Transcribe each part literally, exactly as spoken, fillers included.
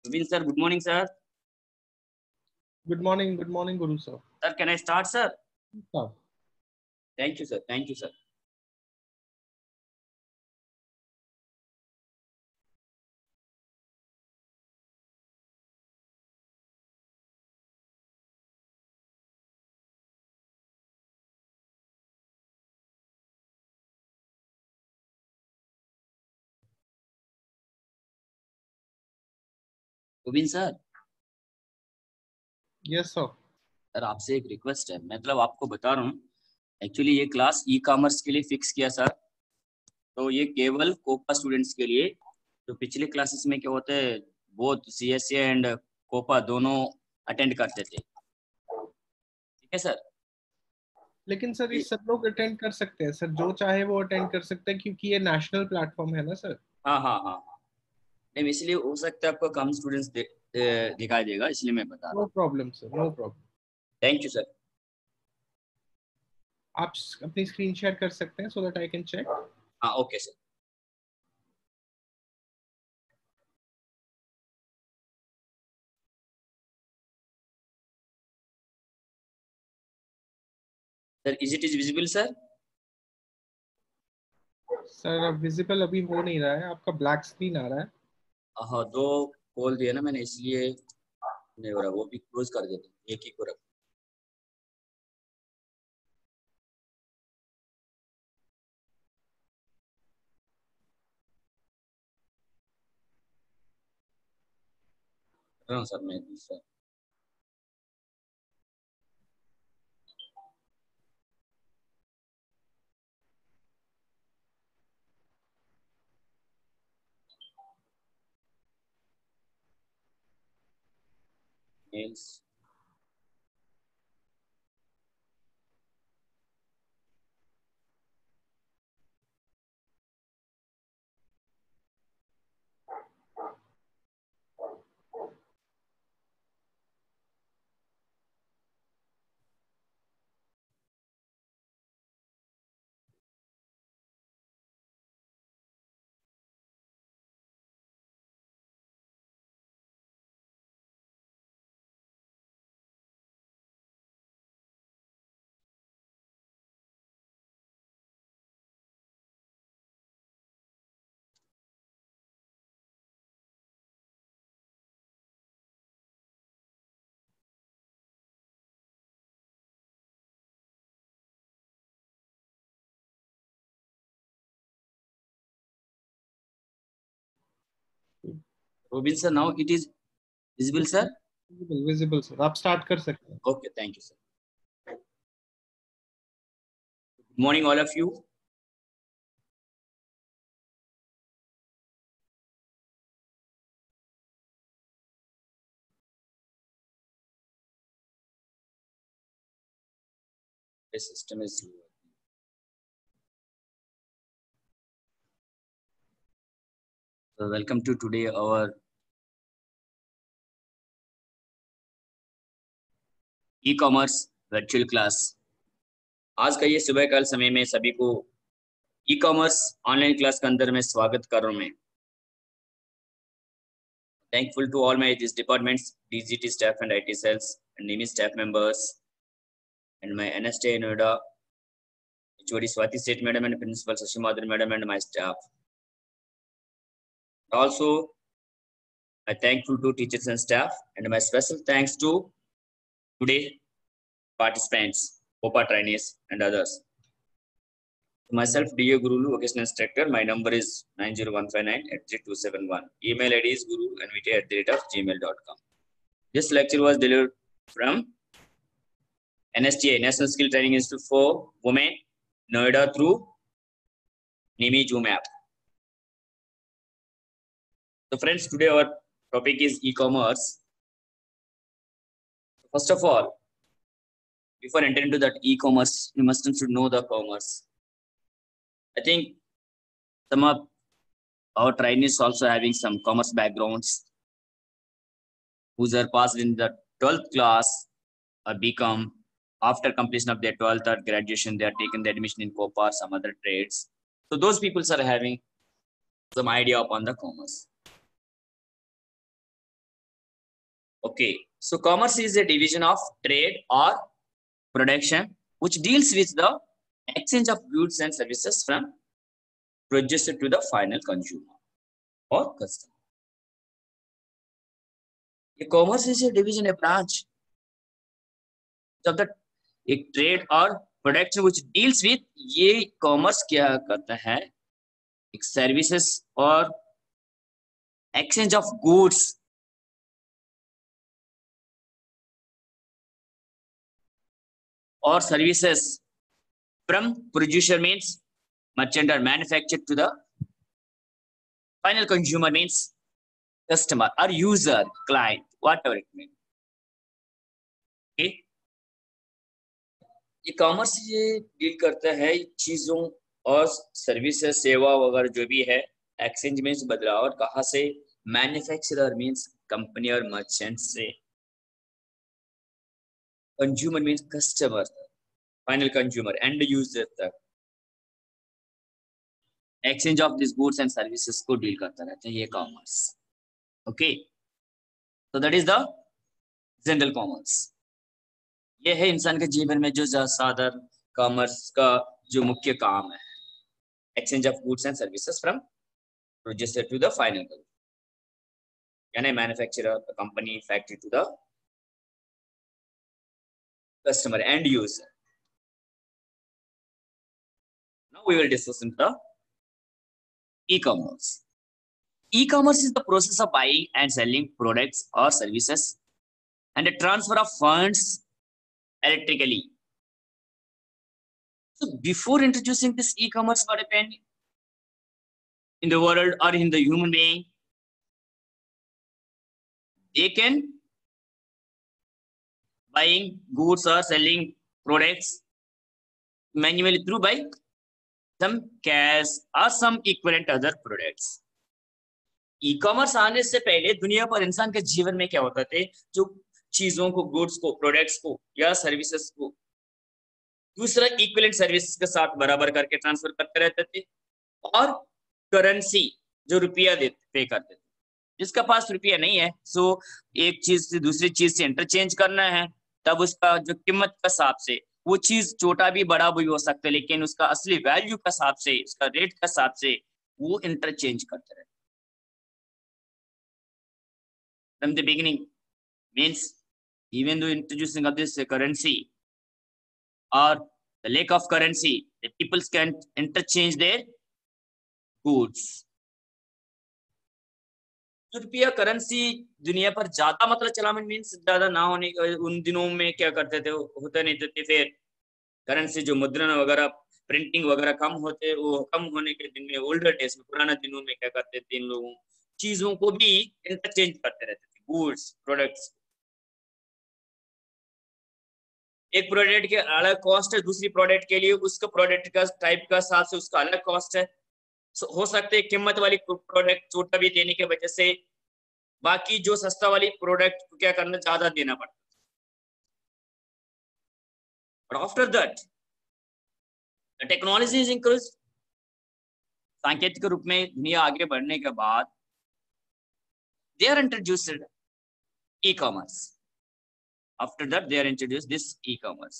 Naveen sir, good morning, sir. Good morning, good morning, Guru sir. Sir, can I start, sir? Sir. Thank you, sir. Thank you, sir. Govind sir, Yes sir. Sir आपसे एक request है, मतलब आपको बता रहा हूँ, actually ये class ई commerce के लिए फिक्स किया सर। तो ये केवल कोपा स्टूडेंट्स के लिए, जो पिछले क्लासेस में क्या होते हैं, both C S A and COPA दोनों अटेंड करते थे। ठीक है सर? लेकिन सर ये सब लोग अटेंड कर सकते हैं सर, जो चाहे वो अटेंड कर सकते हैं क्योंकि ये नेशनल प्लेटफॉर्म है ना सर। हाँ हाँ हाँ हाँ, नहीं इसलिए हो सकता है आपको कम स्टूडेंट्स दिखाई देगा, इसलिए मैं बता रहा नो हूँ। Problem sir, no problem. Thank you sir. आप अपनी स्क्रीन शेयर कर सकते हैं so that I can check. हाँ okay sir. Sir is it is visible sir? Sir visible अभी हो नहीं रहा है, आपका ब्लैक स्क्रीन आ रहा है। हाँ, दो खोल दिया ना मैंने, इसलिए नहीं हो रहा, वो भी क्लोज कर देते, एक ही को रख। हाँ सर, मैं सर मेल्स Robin sir, now it is visible sir? Visible visible sir, आप स्टार्ट कर सकते हैं। Okay, thank you sir. Good morning all of you. The system is slow. So welcome to today our e-commerce virtual class. आज का ये सुबह काल समय में सभी को ई कॉमर्स ऑनलाइन क्लास के अंदर में स्वागत कर रहा हूं मैं। Thankful to all my these departments, D G T staff and I T cells and N I M I staff members and my N S T I Noida, H O D Swati State Madam and Principal Sashimadhan Madam and my staff. Also, I thankful to teachers and staff, and my special thanks to today participants, O P A trainees and others. Myself, D A Guru, vocational instructor. My number is nine zero one five nine eight three two seven one. Email I D is guru and v t at the rate of gmail dot com. This lecture was delivered from N S T I, National Skill Training Institute for Women, Noida through N I M I Zoom app. So friends, today our topic is e-commerce. First of all, before entering into that e-commerce, you must should know the commerce. I think some of our trainees also having some commerce backgrounds, who are passed in the twelfth class or become after completion of their twelfth or graduation, they are taken the admission in COPA or some other trades. So those people are having some idea upon the commerce. Okay, so commerce is a division of trade or production which deals with the exchange of goods and services from producer to the final consumer or customer. A commerce is a division, a branch of the एक trade or production which deals with ये commerce क्या करता है एक services और exchange of goods or services from producer means merchant or manufactured to the final consumer means customer or user, client, whatever it means. Okay? ये commerce ये deal करता है चीजों और सर्विसेज सेवा वगैरह जो भी है एक्सचेंज मीन्स बदलाव और कहाँ से मैन्युफैक्चरर मीन्स कंपनी और मर्चेंट से consumer means customer final consumer end user तक exchange of this goods and services को डील करता रहता है ये कॉमर्स. ओके, तो that is the general commerce. ये है इंसान के जीवन में जो साधारण कॉमर्स का जो मुख्य काम है exchange of goods and services from producer to the final consumer यानी manufacturer company factory to the customer end user. Now we will discuss in the e-commerce. E-commerce is the process of buying and selling products or services and the transfer of funds electrically. So before introducing this e-commerce, what happened in the world or in the human being, they can buying goods or selling products manually through by some cash or some equivalent other products. E-commerce आने से पहले दुनिया पर इंसान के जीवन में क्या होता थे जो चीजों को गुड्स को प्रोडक्ट्स को या सर्विसेज को दूसरा इक्विवेलेंट सर्विस के साथ बराबर करके ट्रांसफर करते रहते थे और करेंसी जो रुपया देते पे करते थे. जिसका पास रुपया नहीं है सो एक चीज से दूसरी चीज से इंटरचेंज करना है तब उसका जो कीमत के हिसाब से वो चीज छोटा भी बड़ा भी हो सकता है लेकिन उसका असली वैल्यू के हिसाब से उसका रेट के हिसाब से वो इंटरचेंज करते रहते. From the beginning means even though introducing of this currency or the lack of currency, the people can interchange their goods. रुपया करेंसी दुनिया पर ज्यादा मतलब चलान मीन्स ज्यादा ना होने उन दिनों में क्या करते थे होते नहीं थे. फिर करेंसी जो मुद्रण वगैरह प्रिंटिंग वगैरह कम होते वो कम होने के दिन में ओल्डर डेज में पुराने दिनों में क्या करते थे इन लोगों चीजों को भी इंटरचेंज करते रहते थे गुड्स प्रोडक्ट्स. एक प्रोडक्ट के अलग कॉस्ट है दूसरी प्रोडक्ट के लिए उसका प्रोडक्ट का टाइप का हिसाब से उसका अलग कॉस्ट है. so, हो सकते है कीमत वाली प्रोडक्ट छोटा भी देने की वजह से बाकी जो सस्ता वाली प्रोडक्ट को क्या करना ज्यादा देना पड़ता. But after that, the technology is increased. सांकेतिक रूप में दुनिया आगे बढ़ने के बाद they are introduced e-commerce. After that, they are introduced this e-commerce.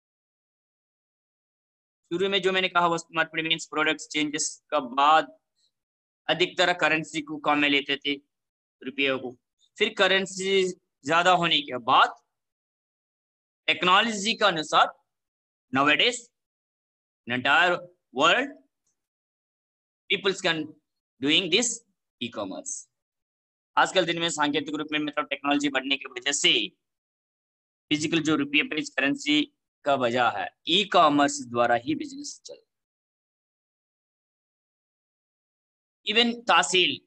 शुरू में जो मैंने कहा वस्तु मार्केट मींस प्रोडक्ट्स चेंजेस का बाद अधिकतर करेंसी को कम में लेते थे रुपयों को. फिर करेंसी ज्यादा होने के बाद टेक्नोलॉजी के अनुसार nowadays in entire world people can doing this e-commerce. आजकल दिन में सांकेतिक रूप में मतलब टेक्नोलॉजी बढ़ने की वजह से फिजिकल जो रुपये पेज करेंसी का वजह है ई कॉमर्स द्वारा ही बिजनेस चल. इवन तहसील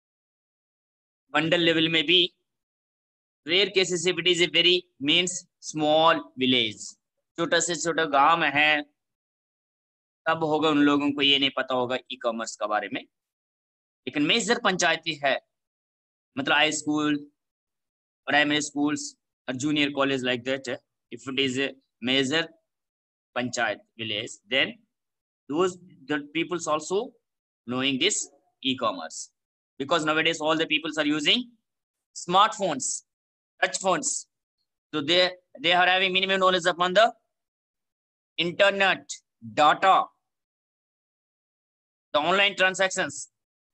मंडल लेवल में भी rare cases if it is a very means small village छोटा से छोटा गांव में है तब होगा उन लोगों को ये नहीं पता होगा ई कॉमर्स के बारे में. लेकिन मेजर पंचायती है मतलब हाई स्कूल प्राइमरी स्कूल्स और junior college like that if it is a major panchayat village then those the peoples also knowing this e-commerce because nowadays all the peoples are using smartphones touch phones. So they, they are having minimum knowledge upon the internet, data, the online transactions.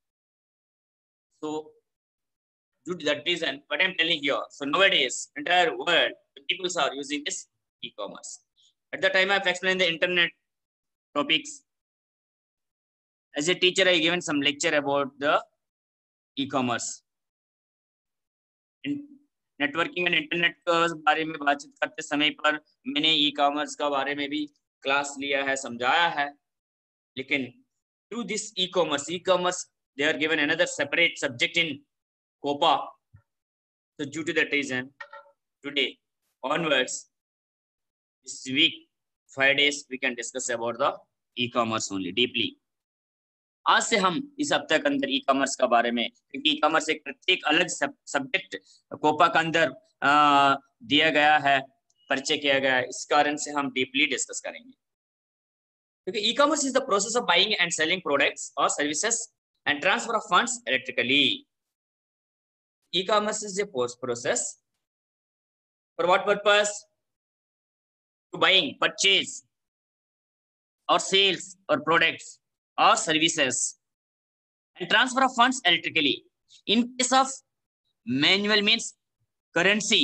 So due to that reason, what I'm telling here, so nowadays, entire world, the people are using this e-commerce. At the time I've explained the internet topics, as a teacher, I given some lecture about the e-commerce. Networking and internet के बारे में बातचीत करते समय पर मैंने ई commerce का बारे में भी क्लास लिया है, समझाया है. लेकिन through this e commerce e commerce they are given another separate subject in COPA. So due to that reason, today onwards, this week, five days, we can discuss about the e-commerce only deeply. आज से हम इस हफ्ते के अंदर ई commerce का बारे में, क्योंकि ई कॉमर्स एक प्रत्येक अलग सब्जेक्ट कोपा के अंदर दिया गया है, परिचय किया गया है, इस कारण से हम डीपली डिस्कस करेंगे. क्योंकि e commerce is the process of buying and selling products और services and transfer of funds electrically. E-commerce is a post process. For what purpose? To buying, purchase, or sales, or products, or services, and transfer of funds electrically. In case of manual means currency,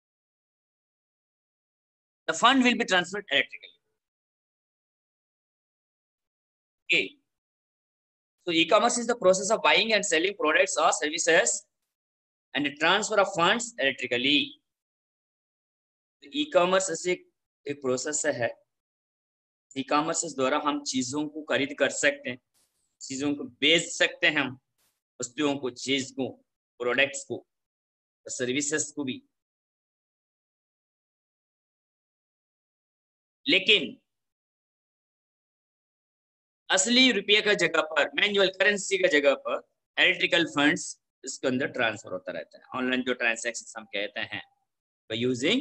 the fund will be transferred electrically. Okay. So e-commerce is the process of buying and selling products or services and the transfer of funds electrically. E-commerce ऐसे एक process है. E-commerce द्वारा हम चीजों को खरीद कर सकते हैं, चीजों को बेच सकते हैं, हम वस्तुओं को, चीज को, प्रोडक्ट्स को, सर्विसेज को भी. लेकिन असली रुपये का जगह पर, मैनुअल करेंसी का जगह पर इलेक्ट्रिकल फंड्स इसके अंदर ट्रांसफर होता रहता है. ऑनलाइन जो ट्रांजैक्शन हम कहते हैं, बाय यूजिंग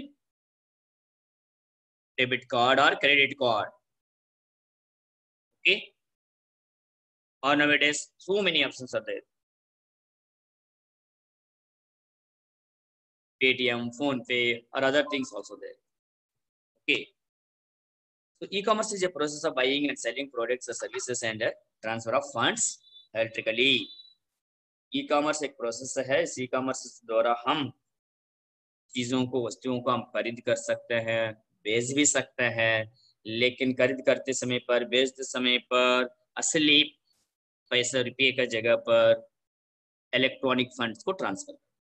डेबिट कार्ड और क्रेडिट कार्ड. ओके. और nowadays so many options are there. Paytm, PhonePe, or other things also there. Okay. So e-commerce is a process of buying and selling products or services and uh, transfer of funds electrically. E-commerce एक process है. इस e-commerce द्वारा हम चीजों को, वस्तुओं को हम खरीद कर सकते हैं, बेच भी सकते हैं. लेकिन खरीद करते समय पर, बेचते समय पर असली पैसा, रुपये का जगह पर इलेक्ट्रॉनिक फंड्स को transfer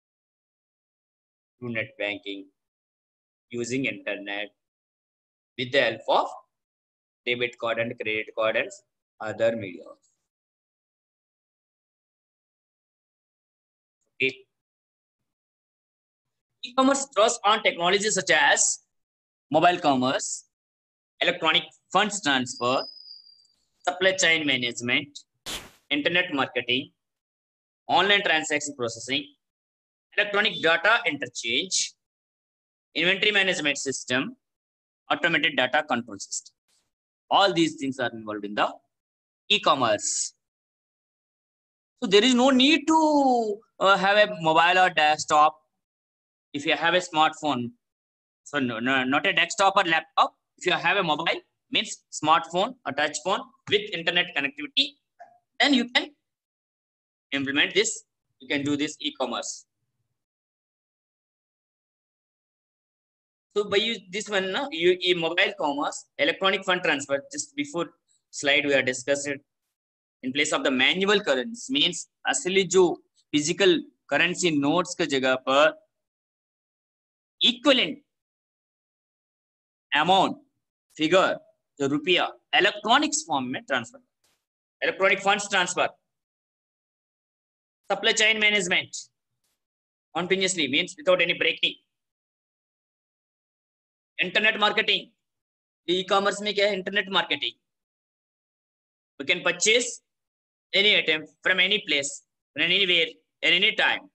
through net banking, using internet, with the help of debit card and credit card and other media. E-commerce draws on technologies such as mobile commerce, electronic funds transfer, supply chain management, internet marketing, online transaction processing, electronic data interchange, inventory management system, automated data control system. All these things are involved in the e-commerce. So there is no need to uh, have a mobile or desktop. If you have a smartphone, so no, no, not a desktop or laptop. If you have a mobile, means smartphone or touch phone with internet connectivity, then you can implement this. You can do this e-commerce. So by use this one, no, you, you mobile commerce, electronic fund transfer. Just before slide we are discussed it. In place of the manual currency, means असली जो physical currency notes के जगह पर equivalent amount figure जो रुपया electronics form में transfer, electronic funds transfer, supply chain management continuously, means without any breaking, internet marketing. E-commerce में क्या है? Internet marketing. We can purchase any item from any place, from anywhere, at any time.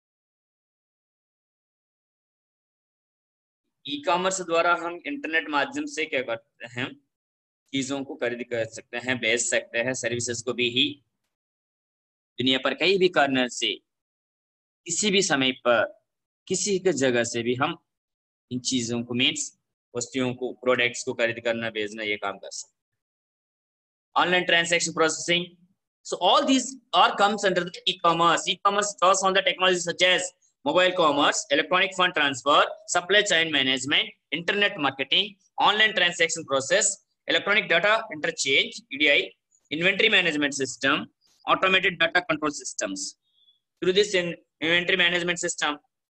E-commerce द्वारा हम internet माध्यम से क्या करते हैं? चीजों को खरीद कर सकते हैं, बेच सकते हैं, सर्विसेज को भी ही दुनिया पर कहीं भी कॉर्नर से किसी भी समय पर किसी के जगह से भी हम इन चीजों को मीन्स वस्तुओं को प्रोडक्ट्स को खरीद करना भेजना ये काम कर सकते हैं। Online transaction processing, so all these are comes under the e-commerce. E-commerce draws on the technology such as mobile commerce, electronic fund transfer, supply chain management, internet marketing, online transaction process, electronic data interchange E D I, inventory management system, automated data control systems. Through this in inventory management system,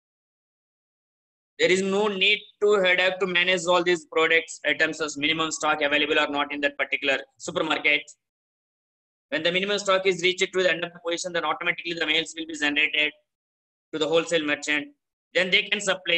there is no need to headache to manage all these products, items as minimum stock available or not in that particular supermarket. When the minimum stock is reached to the end of the position, then automatically the mails will be generated to the wholesale merchant. Then they can supply.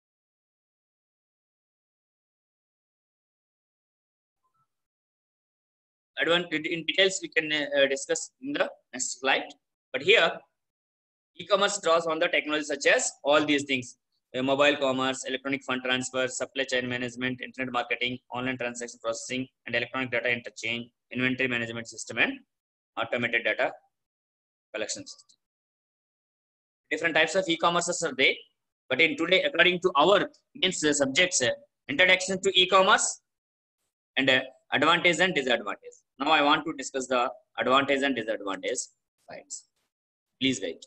In details, we can uh, discuss in the next slide. But here, e-commerce draws on the technology such as all these things: uh, mobile commerce, electronic fund transfer, supply chain management, internet marketing, online transaction processing, and electronic data interchange, inventory management system, and automated data collection system. Different types of e-commerces are there, but in today, according to our means uh, subjects, uh, introduction to e-commerce and uh, advantage and disadvantage. Now I want to discuss the advantage and disadvantage sides. Please wait.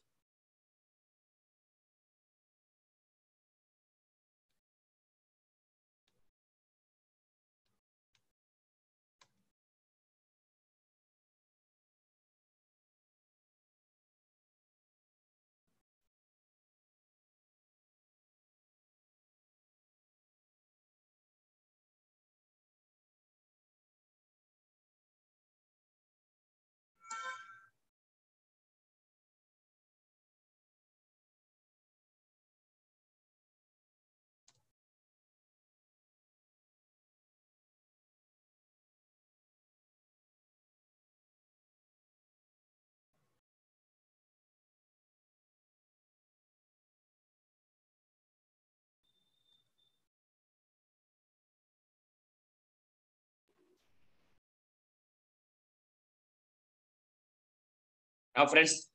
Now, friends,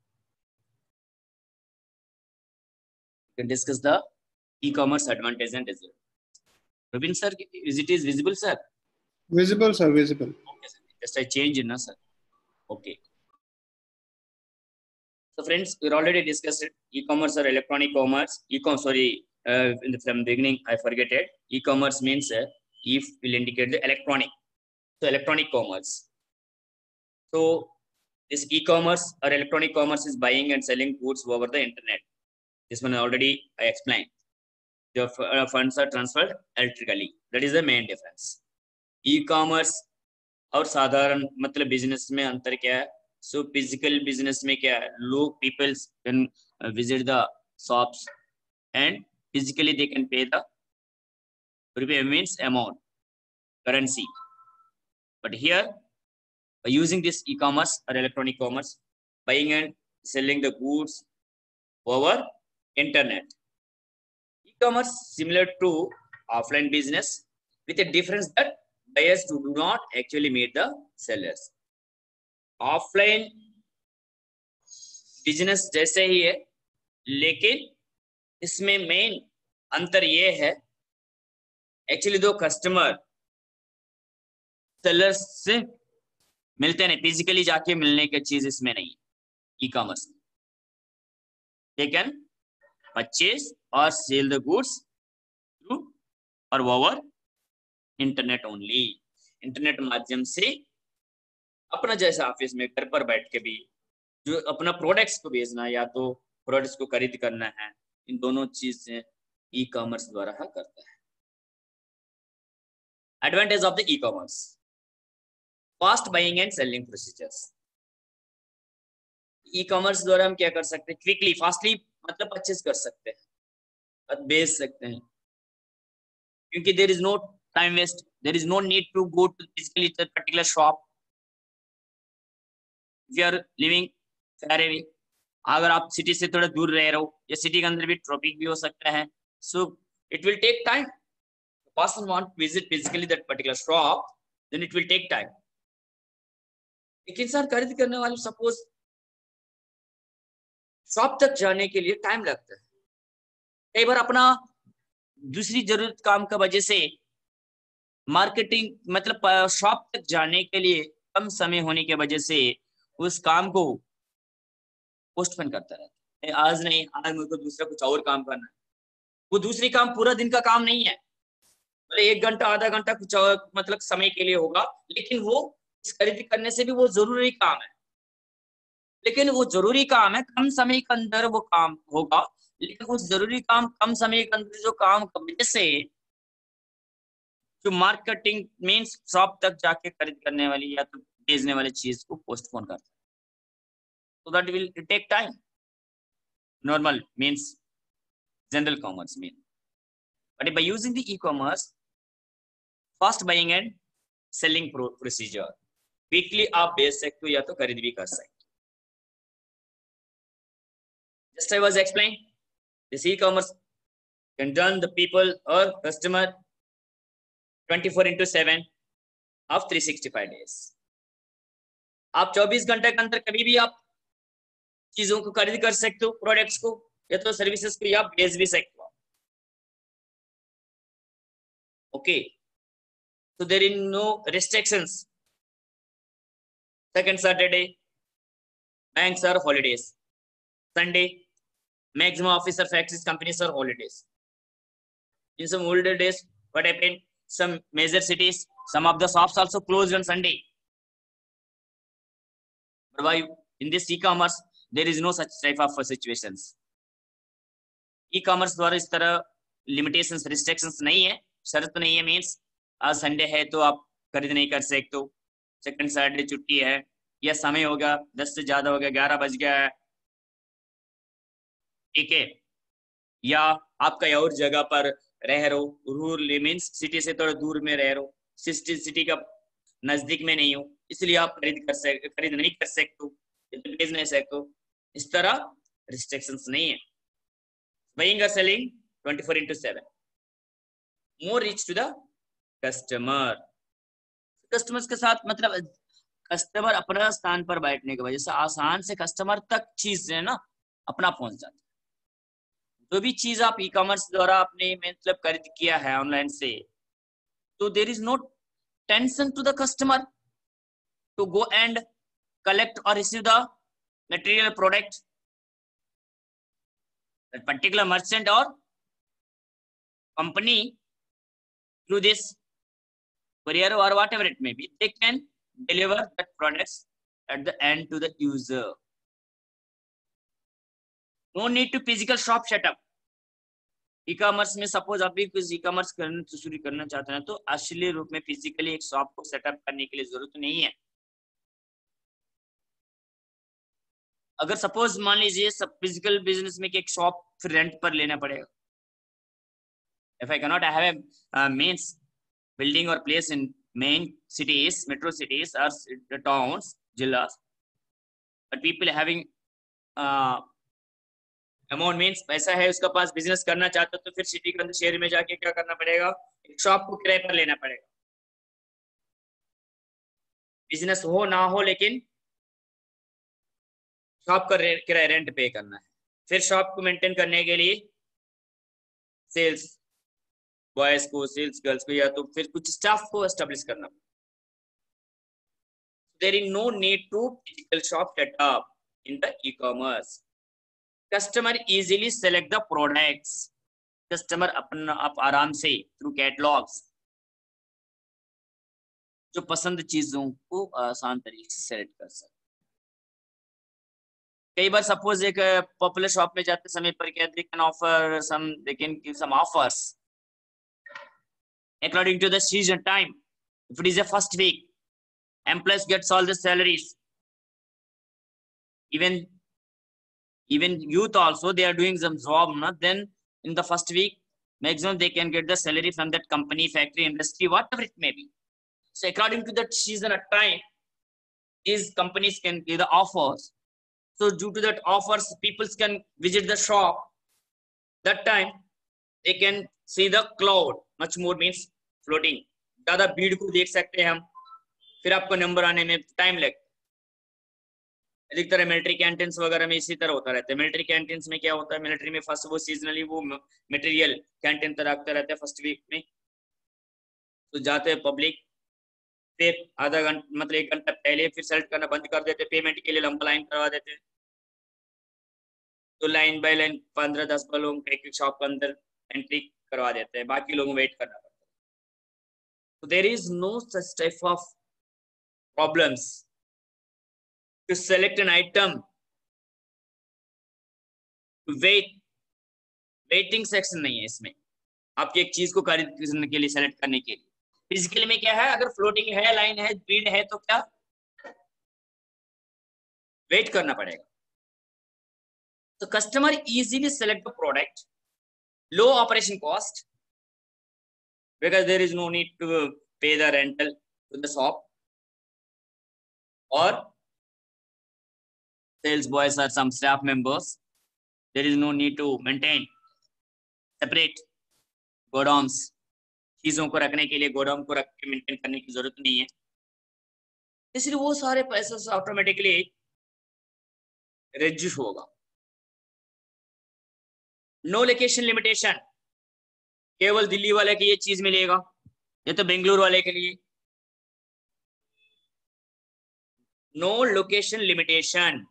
we can discuss the e-commerce advantage and disadvantage. Robin sir, is it is visible, sir? Visible, sir. Visible. Okay, sir. Just I change it, na, sir. Okay. So, friends, we already discussed it. E-commerce or electronic commerce. E-com, sorry, uh, in the, from the beginning, I forget it. E-commerce means uh, if will indicate the electronic. So, electronic commerce. So, this e-commerce or electronic commerce is buying and selling goods over the internet. This one already I explained. The uh, funds are transferred electrically. That is the main difference. E-commerce और साधारण मतलब business में अंतर क्या है? So physical business में क्या है? लोग people can visit the shops and physically they can pay the prepay means amount currency. But here by using this e-commerce or electronic commerce, buying and selling the goods over internet. E-commerce similar to offline business with a difference that buyers do not actually meet the sellers. Offline business जैसे ही है, लेकिन इसमें main अंतर ये है, actually दो customer sellers से मिलते नहीं, फिजिकली जाके मिलने की चीज इसमें नहीं है ई कॉमर्स में. They can purchase or sell the goods through or over internet only. Internet माध्यम से अपना जैसा ऑफिस में घर पर बैठ के भी जो अपना प्रोडक्ट्स को बेचना या तो प्रोडक्ट्स को खरीद करना है, इन दोनों चीज से ई कॉमर्स द्वारा करता है. Advantage of the e commerce: fast buying and selling procedures. E commerce द्वारा हम क्या कर सकते हैं? क्विकली फास्टली मतलब परचेज कर सकते हैं और बेच सकते हैं, क्योंकि there is no time waste, there is no need to go to physically the particular shop. We are living far away, अगर आप सिटी से थोड़ा दूर रह रहे हो या सिटी के अंदर भी ट्रैफिक भी हो सकता है, so it will take time. Person want to visit physically that particular shop, then it will take time. एक इंसान खरीद करने वाले सपोज शॉप तक जाने के लिए टाइम लगता है, कई बार अपना दूसरी जरूरत काम का वजह से मार्केटिंग मतलब शॉप तक जाने के लिए कम समय होने की वजह से उस काम को पोस्टपोन करता रहता है। आज नहीं, आज मेरे को दूसरा कुछ और काम करना है। वो दूसरी काम पूरा दिन का काम नहीं है, एक घंटा आधा घंटा कुछ और मतलब समय के लिए होगा, लेकिन वो इस खरीदी करने से भी वो जरूरी काम है। लेकिन वो जरूरी काम है, कम समय के अंदर वो काम होगा, लेकिन उस जरूरी काम कम समय के अंदर जो काम की वजह से जो मार्केटिंग मीन्स शॉप तक जाके खरीद करने वाली या तो भेजने वाली चीज को पोस्टपोन करता है, so that will take time. Normal means general commerce mean, but by using the e-commerce fast buying and selling procedure, quickly आप बेच सकते हो या तो खरीद भी कर सकते हो। Just I was explaining, this e-commerce can done the people or customer twenty-four into seven of three sixty-five days. आप चौबीस घंटे के अंदर कभी भी आप चीजों को खरीद कर सकते हो, प्रोडक्ट्स को या तो सर्विसेज को, या आप बेच भी सकते हो। Okay, so there is no restrictions. Second Saturday, banks are holidays. Sunday, maximum office or factories, companies are holidays. In some older days, what happened? Some major cities, some of the shops also closed on Sunday. But why? In this e-commerce, there is no such type of situations. E-commerce द्वारा इस तरह limitations, restrictions नहीं है, शर्त नहीं है। Means आज Sunday है तो आप खरीद नहीं कर सकते हो, सेकंड सैटरडे छुट्टी है, या समय होगा दस से ज्यादा हो गया, ग्यारह बज गया है, ठीक है, या आप कहीं और जगह पर रह रहे हो, रूरल मीन्स सिटी से थोड़ा दूर में रह रहे हो, सिटी सिटी का नजदीक में नहीं हो, इसलिए आप खरीद कर सकते खरीद नहीं कर सकते हो, बेच नहीं सकते हो। इस तरह रिस्ट्रिक्शंस नहीं है। बाइंग और selling twenty-four into seven, more reach to the customer. Customers के साथ मतलब कस्टमर अपना स्थान पर बैठने की वजह से आसान से कस्टमर तक चीज है ना अपना पहुंच जाती है। जो भी चीज आप ई कॉमर्स द्वारा आपने मतलब खरीद किया है ऑनलाइन से, तो there is no tension to the customer to go and collect और receive the material product, that particular merchant or company through this courier or whatever it may be, they can deliver that products at the end to the user. No need to physical shop setup. E-commerce में suppose आप भी कुछ e-commerce करना तो शुरू करना चाहते हैं तो असली रूप में फिजिकली एक शॉप को सेटअप करने के लिए जरूरत नहीं है। अगर सपोज मान लीजिए सब फिजिकल बिजनेस में कि एक शॉप फिर रेंट पर लेना पड़ेगा। If I cannot have a uh, means building or place in main cities, metro cities or the towns, jillas, but people having uh, amount means पैसा है उसका पास बिजनेस करना चाहते हो तो फिर सिटी के अंदर शहर में जाके क्या करना पड़ेगा, एक शॉप को किराए पर लेना पड़ेगा। बिजनेस हो ना हो लेकिन शॉप का किराया रेंट पे करना है। फिर शॉप को मेंटेन करने के लिए सेल्स बॉयज को, सेल्स गर्ल्स को, या तो फिर कुछ स्टाफ को एस्टेब्लिश करना। There is no need to physical shop setup in the e-commerce. Customer easily select the products. Customer अपना आप आराम से थ्रू कैटलॉग्स जो पसंद चीजों को आसान तरीके से सेलेक्ट कर सकते। कई बार सपोज एक पॉपुलर शॉप में जाते समय पर क्या they can offer some they can give some offers according to the season time. If it is a first week, employees gets all the salaries. Even even youth also they are doing some job, not then in the first week maximum they can get the salary from that company, factory, industry, whatever it may be. So according to that season at time, these companies can give the offers. So due to that offers, people can visit the shop. That time they can see the cloud much more means floating. ज्यादा भीड़ को देख सकते हैं हम, फिर आपको number आने में टाइम लगता अधिकतर मिलिट्री कैंटीन्स वगैरह में इसी तरह होता रहता है। मिलिट्री कैंटीन्स में क्या होता है, मिलिट्री में फर्स्ट वो सीजनली वो मटेरियल कैंटीन तरह रखते रहते हैं फर्स्ट वीक में, तो जाते हैं पब्लिक, फिर आधा घंटा मतलब एक घंटा पहले फिर सेलेक्ट करना बंद कर देते, पेमेंट के लिए लंबा लाइन करवा देते, तो लाइन बाय लाइन पंद्रह दस लोग एक एक शॉप के अंदर एंट्री करवा देते हैं, बाकी लोगों को वेट करना पड़ता है। तो there is no such type of problems to select an item, wait waiting section नहीं है इसमें आपकी एक चीज को खरीदने के लिए, सेलेक्ट करने के लिए। फिजिकली में क्या है, अगर फ्लोटिंग है, लाइन है, भीड़ है, तो क्या वेट करना पड़ेगा। तो customer easily select the product, low operation cost because there is no need to pay the rental to the shop, और sales boys or some staff members, there is no need to maintain separate godowns, चीजों को रखने के लिए godown को रख के maintain करने की जरूरत नहीं है, इसलिए वो सारे पैसे से ऑटोमेटिकली रिड्यूस होगा। नो लोकेशन लिमिटेशन, केवल दिल्ली वाले के ये चीज मिलेगा, ये तो बेंगलुरु वाले के लिए। No location limitation,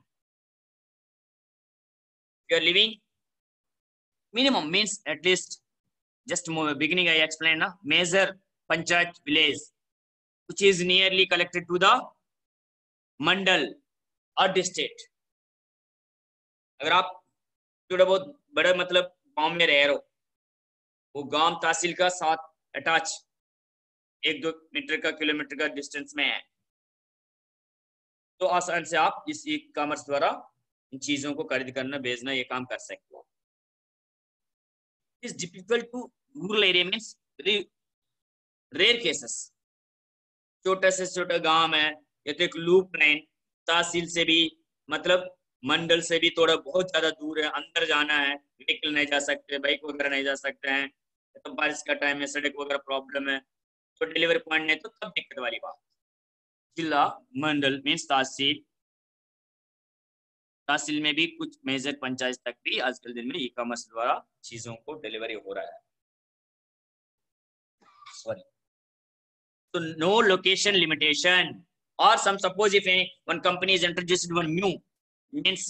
you are living minimum means at least just beginning I explained na major panchayat village which is nearly connected to the mandal or district। अगर आप थोड़ा बहुत बड़ा मतलब गांव में रह रहे हो, वो गांव तहसील का साथ अटैच एक दो मीटर का किलोमीटर का डिस्टेंस में है, तो आसान से आप इस ई कॉमर्स द्वारा इन चीजों को खरीद करना, बेचना, ये काम कर सकते हो। Is difficult to rural area means rare cases, छोटा से छोटा गांव है या तो एक लूप लाइन तहसील से भी मतलब मंडल से भी थोड़ा बहुत ज्यादा दूर है, अंदर जाना है, व्हीकल नहीं जा सकते, बाइक वगैरह नहीं जा सकते हैं, तो बारिश का टाइम है, सड़क वगैरह प्रॉब्लम है, तो डिलीवरी पॉइंट नहीं, तो तब दिक्कत वाली बात। जिला मंडल मीन्स तहसील, तहसील में भी कुछ मेजर पंचायत तक भी आजकल दिन में ई कॉमर्स द्वारा चीजों को डिलीवरी हो रहा है। सॉरी, तो नो लोकेशन लिमिटेशन, और some suppose if one company is introduced one new means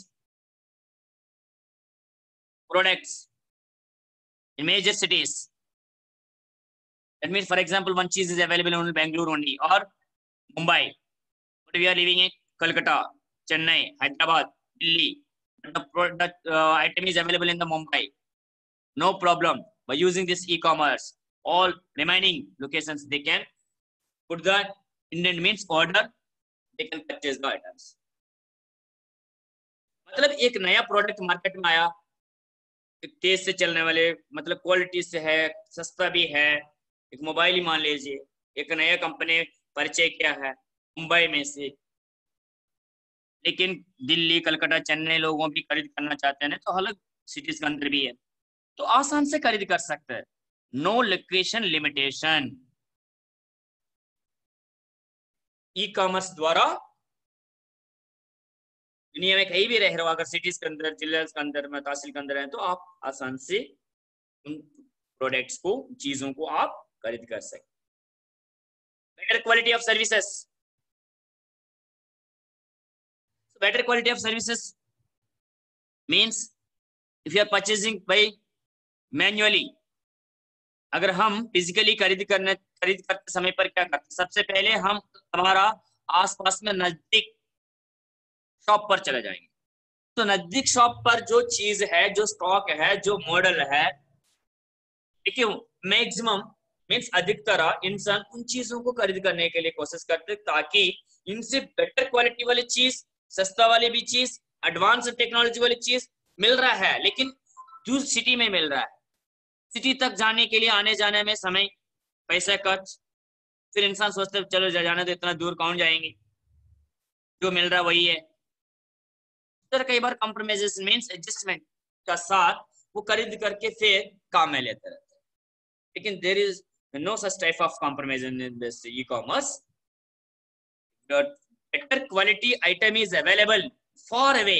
products in major cities, that means for example one cheese is available in Bangalore only or Mumbai, but we are living in Kolkata, Chennai, Hyderabad, Delhi, but the product uh, item is available in the Mumbai, no problem. By using this e-commerce, all remaining locations they can put the Indian means order, they can purchase the items। मतलब एक नया product market में आया, तेज से चलने वाले, मतलब quality से है, सस्ता भी है, एक मोबाइल ही मान लीजिए, एक नया कंपनी परिचय किया है मुंबई में से, लेकिन दिल्ली, कलकत्ता, चेन्नई लोगों भी खरीद करना चाहते हैं, तो अलग सिटीज के अंदर भी है, तो आसान से खरीद कर सकते हैं। No location limitation, e commerce द्वारा दुनिया में कहीं भी रह रहे हो, अगर सिटीज के अंदर, जिले के अंदर में, तहसील के अंदर है, तो आप आसान से उन प्रोडक्ट्स को, चीजों को आप खरीद कर सकते। Better quality of services, better quality of services means if you are purchasing by manually, अगर हम फिजिकली खरीद करने खरीद करते समय पर क्या करते, सबसे पहले हम हमारा आसपास में नजदीक शॉप पर चले जाएंगे, तो नजदीक शॉप पर जो चीज है, जो स्टॉक है, जो मॉडल है, देखिए मैक्सिमम मीन्स अधिकतर इंसान उन चीजों को खरीद करने के लिए कोशिश करते, ताकि इनसे बेटर क्वालिटी वाली चीज, सस्ता वाली भी चीज, एडवांस टेक्नोलॉजी वाली चीज मिल रहा है, लेकिन दूर सिटी में मिल रहा है। सिटी तक जाने के लिए आने जाने में समय, पैसा खर्च, फिर इंसान सोचते चलो जाने तो इतना दूर कौन जाएंगे, जो मिल रहा है वही है। कई बार कॉम्प्रोमाइजेशन मींस एडजस्टमेंट का साथ वो खरीद करके फिर काम में लेते रहते हैं, लेकिन there is no such type of compromisation in this e-commerce. Better quality item is available far away,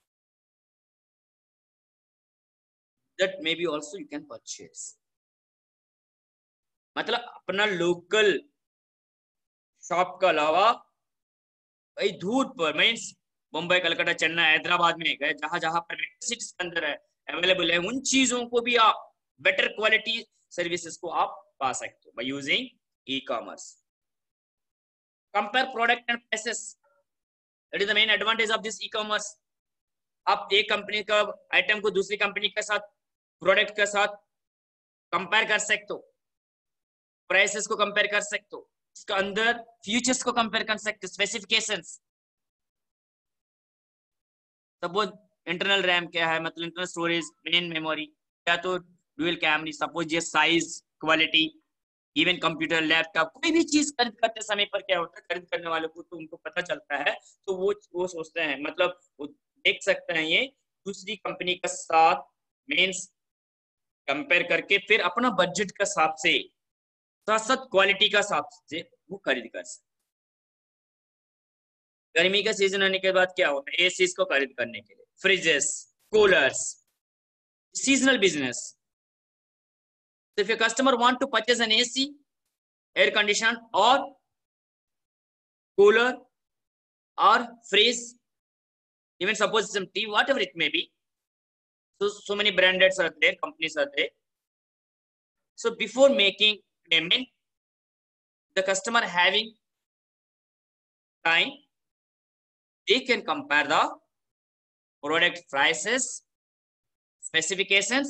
that maybe also you can purchase. मतलब अपना लोकल शॉप के अलावा भाई दूर पर, मीन्स मुंबई, कलकत्ता, चेन्नई, हैदराबाद में गए, जहां जहां पर सिटीज के अंदर है अवेलेबल है, उन चीजों को भी आप बेटर क्वालिटी सर्विसेज को आप पा सकते हो by using e commerce. Compare product and prices, that is the main advantage of this e commerce. आप एक कंपनी का आइटम को दूसरी कंपनी के साथ, प्रोडक्ट के साथ कंपेयर कर सकते हो, प्राइसेस को कंपेयर कर सकते हो, इसके अंदर फीचर्स को कंपेयर कर सकते हो, स्पेसिफिकेशंस. सपोज इंटरनल रैम क्या है, मतलब इंटरनल स्टोरेज, मेन मेमोरी, या तो ड्यूअल कैमरा, सपोज ये size, quality, even computer, laptop, कोई भी चीज खरीद करते समय पर क्या होता है, खरीद करने वालों को तो उनको पता चलता है, तो वो वो सोचते हैं, मतलब वो देख सकते हैं ये दूसरी कंपनी के साथ, मीन्स कंपेयर करके फिर अपना बजट के हिसाब से, साथ साथ क्वालिटी का हिसाब से वो खरीद कर सकते. गर्मी का सीजन आने के बाद क्या होता है, एसी को खरीद करने के लिए, fridges, coolers, seasonal business. So if your customer want to purchase an A C, air conditioner or cooler or fridge, even suppose some tea, whatever it may be, so so many brandeds are there, companies are there. So before making payment, the customer having time, they can compare the product prices, specifications,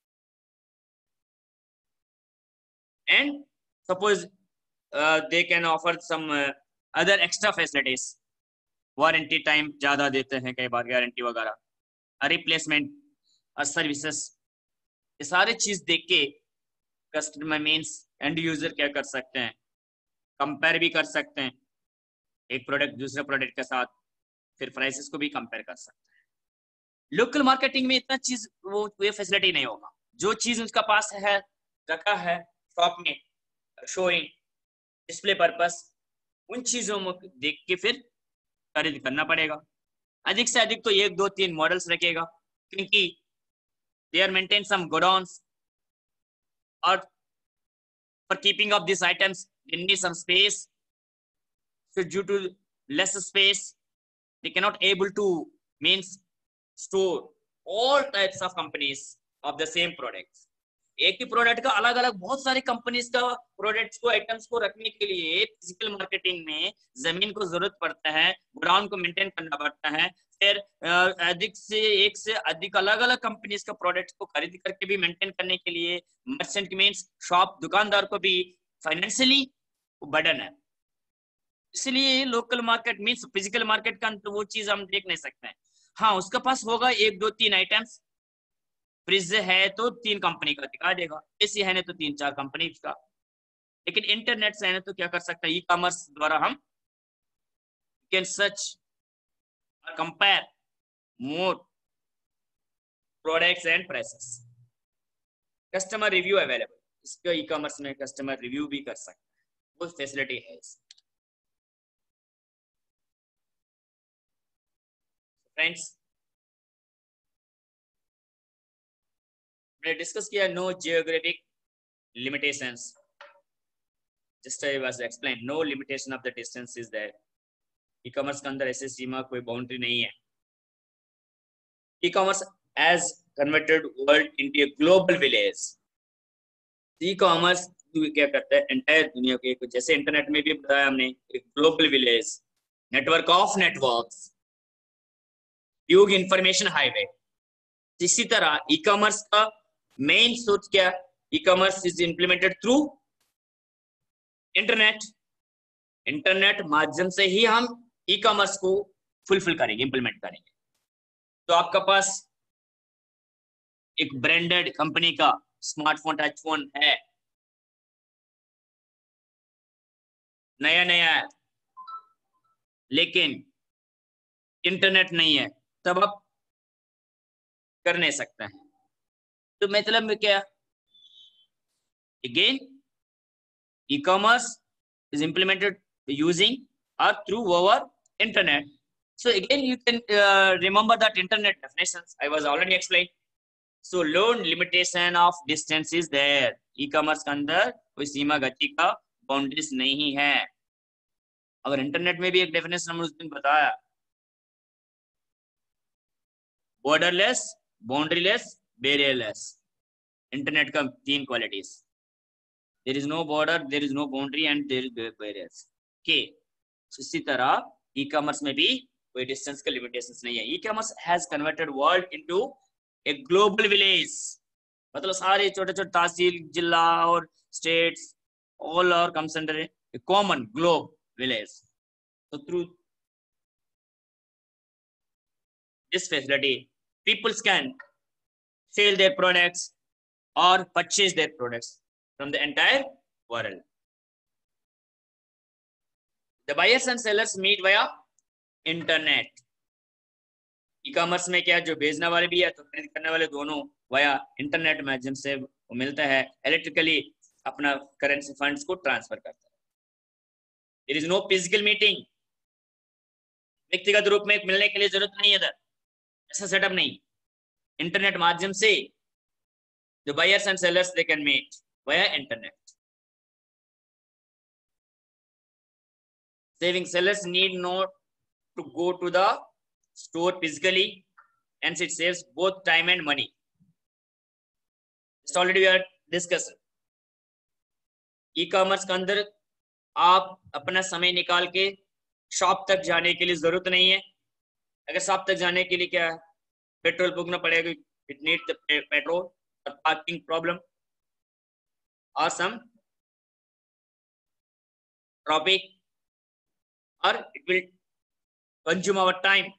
and suppose uh, they can offer some uh, other extra facilities. Warranty time ज्यादा देते हैं कई बार, guarantee वगैरह, replacement services, ये सारे चीज देख के कस्टमर मीन्स एंड यूजर क्या कर सकते हैं, कंपेयर भी कर सकते हैं एक प्रोडक्ट दूसरे प्रोडक्ट के साथ, फिर प्राइसेस को भी कंपेयर कर सकते हैं. लोकल मार्केटिंग में इतना चीज वो ये फैसिलिटी नहीं होगा. जो चीज उसका पास है, रखा है शॉप में, शोइंग, डिस्प्ले पर्पस, उन चीजों में देख के फिर खरीद करना पड़ेगा. अधिक से अधिक तो एक दो तीन मॉडल्स रखेगा, क्योंकि they are maintain some godowns, और for keeping of this items they need some space. So due to less space, they cannot able to means store all types of companies of the same products. एक ही product का अलग अलग बहुत सारी companies का products को, items को रखने के लिए फिजिकल मार्केटिंग में जमीन को जरूरत पड़ता है, गोडाउन को मेंटेन करना पड़ता है, फिर अधिक से एक से अधिक अलग अलग कंपनीज का प्रोडक्ट्स को खरीद करके भी मेंटेन करने के लिए मर्चेंट मीन्स शॉप, दुकानदार को भी फाइनेंशियली बर्डन है. इसलिए local market means physical market का तो वो चीज हम देख नहीं सकते हैं. हाँ, उसके पास होगा एक दो तीन आइटम्स, फ्रिज है तो तीन कंपनी का दिखा देगा, एसी है ना तो तीन चार कंपनी का. लेकिन इंटरनेट से है ना तो क्या कर सकता है, ई कॉमर्स द्वारा हम कैन सर्च और compare more products and prices. Customer review available, इसका ई कॉमर्स में कस्टमर रिव्यू भी कर सकते हैं, वो फैसिलिटी है. फ्रेंड्स, मैंने डिस्कस किया no geographic limitations. Just I was explain, no limitation of the distance is there. E commerce के अंदर ऐसे सीमा, कोई बाउंड्री नहीं है. E commerce as converted world into a global village. E commerce क्या करता है, एंटायर दुनिया के, जैसे इंटरनेट में भी बताया हमने, एक global village, network of networks, huge information highway. इसी तरह ई कॉमर्स का मेन सोच क्या, e commerce is implemented through internet. Internet माध्यम से ही हम ई कॉमर्स को फुलफिल करेंगे, इंप्लीमेंट करेंगे. तो आपका पास एक ब्रांडेड कंपनी का स्मार्टफोन, टच फोन है, नया नया है, लेकिन इंटरनेट नहीं है, तब आप कर नहीं सकते हैं. तो मतलब में क्या, again e commerce is implemented using और through over internet. So again, you can uh, remember that internet definitions I was already explained. So load limitation of distance is there. E-commerce के अंदर कोई सीमा गति का बाउंड्रीज नहीं है. अगर internet में भी एक डेफिनेशन हमने उस दिन बताया, बॉर्डरलेस, बाउंड्रीलेस, बैरियरलेस. इंटरनेट का तीन qualities. There is no border, there is no boundary and there is barriers. के इसी तरह ई कॉमर्स में भी कोई डिस्टेंस का लिमिटेशंस नहीं है. E commerce has converted world into a global village. मतलब सारे छोटे छोटे तहसील, जिला और states all are comes under a common globe village. So through this facility, people can sell their products or purchase their products from the entire world. The buyers and sellers meet via internet. E commerce में क्या, जो बेचने वाले भी है तो खरीद करने वाले दोनों वाया इंटरनेट माध्यम से वो मिलता है, इलेक्ट्रिकली अपना करेंसी फंड्स को ट्रांसफर करता है. There is no physical meeting. व्यक्तिगत रूप में मिलने के लिए जरूरत नहीं है, इधर ऐसा सेटअप नहीं. इंटरनेट माध्यम से the buyers and sellers they can meet via internet. Saving sellers need not to go to the store physically, hence it saves both time and money. It's already we are discussed. E commerce के अंदर आप अपना समय निकाल के shop तक जाने के लिए जरूरत नहीं है. अगर शॉप तक जाने के लिए क्या है, पेट्रोल फूकना पड़ेगा, इट नीड द पेट्रोल और पार्किंग प्रॉब्लम और सम ट्रैफिक, और it will consume our time.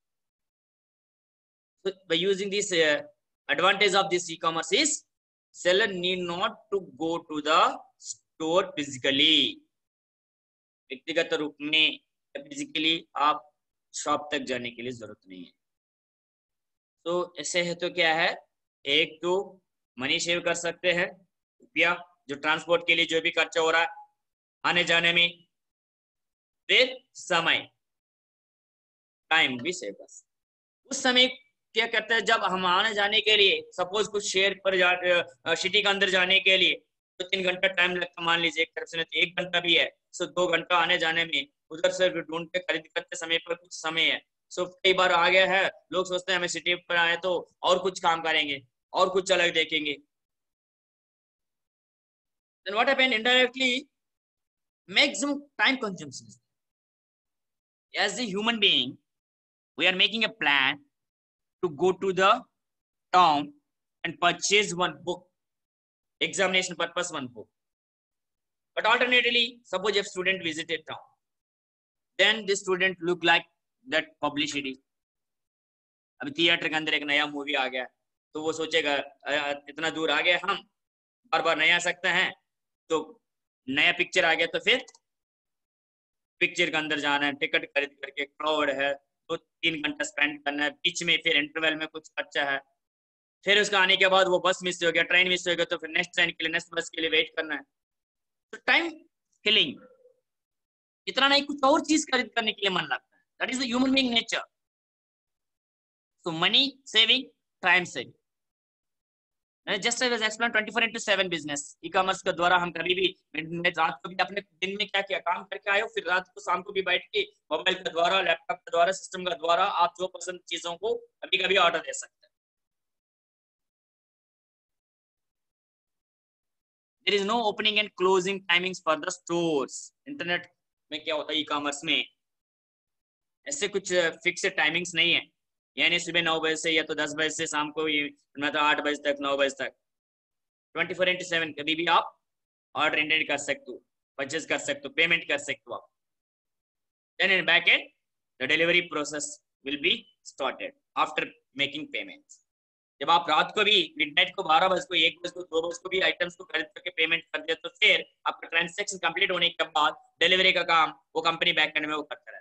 So by using this uh, advantage of this e-commerce is seller need not to go to the store physically. व्यक्तिगत रूप में physically आप shop तक जाने के लिए जरूरत नहीं है. तो ऐसे है तो क्या है, एक तो मनी सेव कर सकते हैं, रुपया जो ट्रांसपोर्ट के लिए जो भी खर्चा हो रहा है आने जाने में, फिर समय टाइम भी सेव कर सकते. उस समय क्या करते हैं, जब हम आने जाने के लिए सपोज कुछ शहर पर जा सिटी के अंदर जाने के लिए तो तीन घंटा टाइम लगता, मान लीजिए एक तरफ से तो एक घंटा भी है, सो दो घंटा आने जाने में. उधर से ढूंढते खरीद करते समय पर कुछ समय है. सो कई बार आ गया है, लोग सोचते हैं हमें सिटी पर आए तो और कुछ काम करेंगे और कुछ अलग देखेंगे. Then what happened indirectly, maximum time consumption. As a human being, we are making a plan to go to the town and purchase one book, examination purpose one book. But alternatively, suppose if student visited town, then this student look like that publicity. अभी theatre के अंदर एक नया movie आ गया तो वो सोचेगा इतना दूर आ गए हम, बार बार नहीं आ सकते हैं, तो नया पिक्चर आ गया तो फिर पिक्चर के अंदर जाना है, टिकट खरीद करके, क्राउड है तो तीन घंटा स्पेंड करना है, बीच में फिर इंटरवल में कुछ खर्चा है, फिर उसका आने के बाद वो बस मिस हो गया, ट्रेन मिस हो गया तो फिर नेक्स्ट ट्रेन के लिए, नेक्स्ट बस के लिए वेट करना है. तो टाइम किलिंग. इतना नहीं, कुछ और चीज खरीद करने के लिए मन लगता है. That is the human being nature. So money saving, time saving. Just I was explain twenty four into seven business. E commerce के द्वारा हम कभी भी रात को भी अपने दिन में क्या किया, काम करके आए हो, फिर रात को शाम को भी बैठ के मोबाइल के द्वारा, लैपटॉप के द्वारा, सिस्टम के द्वारा आप जो पसंद चीजों को कभी कभी ऑर्डर दे सकते हैं. There is no opening and closing timings for the stores. Internet में क्या होता है, ई-कॉमर्स में ऐसे कुछ फिक्स टाइमिंग्स नहीं है, यानी सुबह नौ बजे से या तो दस बजे से शाम को मतलब आठ बजे तक, नौ बजे तक. ट्वेंटी फोर इंटू सेवन कभी भी आप ऑर्डर इंटेंड कर सकते हो, परचेज कर सकते हो, पेमेंट कर सकते हो आप. Then in back end, the delivery process will be started after making payments. जब आप रात को भी मिडनाइट को बारह बजे को, एक बजे को, दो बजे को भी आइटम्स को खरीद करके पेमेंट कर दे तो फिर आपका ट्रांजैक्शन कंप्लीट होने के बाद डिलीवरी का काम वो कंपनी बैक एंड में वो करता है.